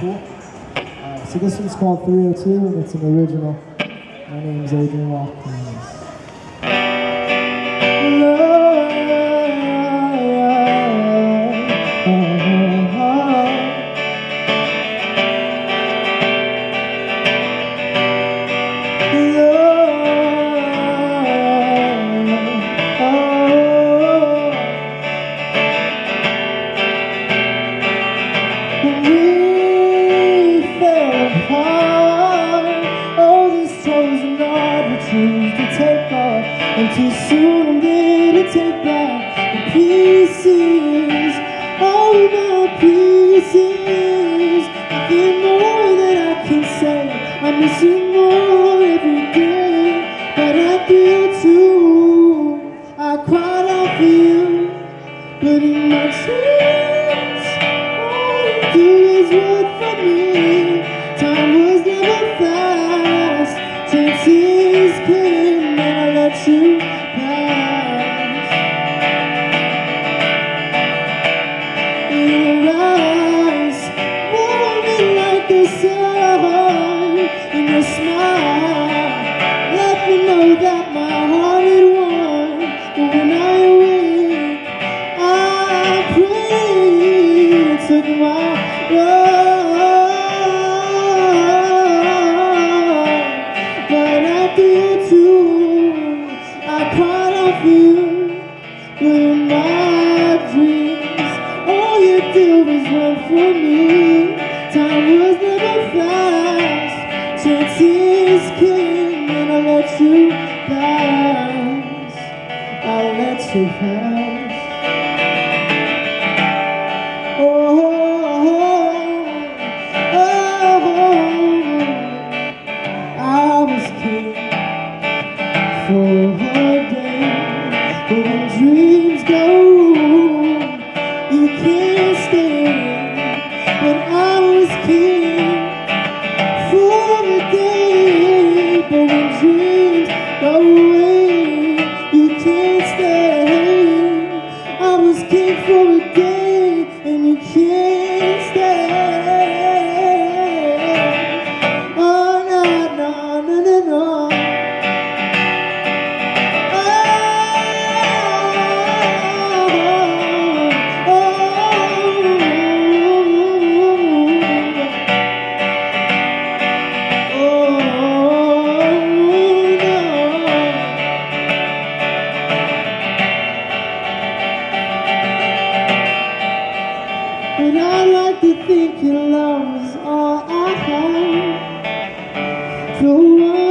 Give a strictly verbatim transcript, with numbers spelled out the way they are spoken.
Cool. Uh, so this one's called three oh two, and it's an original. My name's Adrian Watkins. And too soon I'm gonna take back the pieces, all my pieces. Nothing more that I can say. I miss you more every day. But I feel too. I cried out for you, but in my tears, all you do is wait for me. Time was never fast, chances came and I let you pass. Your eyes, warming like the sun, and your smile let me know that my heart had won. But when I awake, I pray it took my life. But after you too, I cried out for you. But in my dreams, all you do is run for me. Time was never fast, chances came and I let you pass. I let you pass. Oh, oh, oh, oh. I was king for a day, but when dreams go, you can't stay. But I was king for a day, but when dreams go away, you can't stay. I was king for a day, and you can't stay. Oh no, no, no, no, no. But I like to think your love is all I have. So